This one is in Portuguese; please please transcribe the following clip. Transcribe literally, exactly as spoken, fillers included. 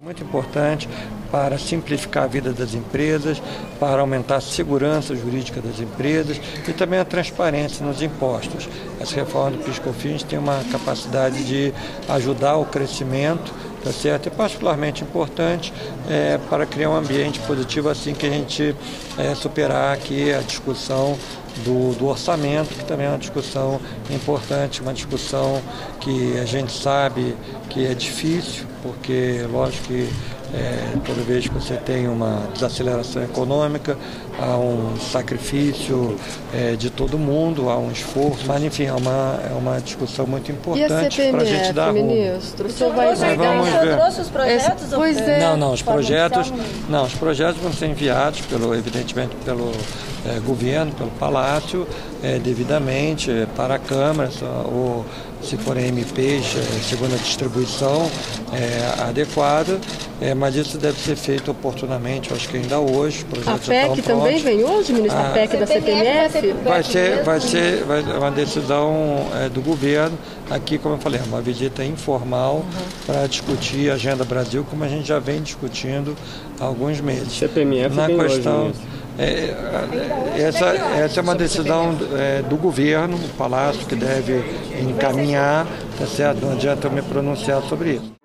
Muito importante para simplificar a vida das empresas, para aumentar a segurança jurídica das empresas e também a transparência nos impostos. Essa reforma do PIS/COFINS tem uma capacidade de ajudar o crescimento, tá certo? E particularmente importante é, para criar um ambiente positivo assim que a gente é, superar aqui a discussão Do, do orçamento, que também é uma discussão importante, uma discussão que a gente sabe que é difícil, porque lógico que é, toda vez que você tem uma desaceleração econômica, há um sacrifício é, de todo mundo, há um esforço, mas enfim, é uma, é uma discussão muito importante para a gente dar rumo. Ministro, o senhor vai Mas vamos ver. trouxe os projetos? Esse, pois é. Não, não, os projetos, não, os projetos vão ser enviados, pelo, evidentemente, pelo é, governo, pelo Palácio, é, devidamente é, para a Câmara, ou se forem M Ps, é, segundo a distribuição é, adequada, é, mas isso deve ser feito oportunamente, eu acho que ainda hoje. A P E C também vem hoje, ministro? A, a P E C da C P M F? Vai ser, vai ser vai, uma decisão é, do governo. Aqui, como eu falei, é uma visita informal uhum. para discutir a Agenda Brasil, como a gente já vem discutindo há alguns meses. C P M F Na vem questão, hoje, é, essa, essa é uma decisão é, do governo, o Palácio que deve encaminhar, tá certo? Não adianta eu me pronunciar sobre isso.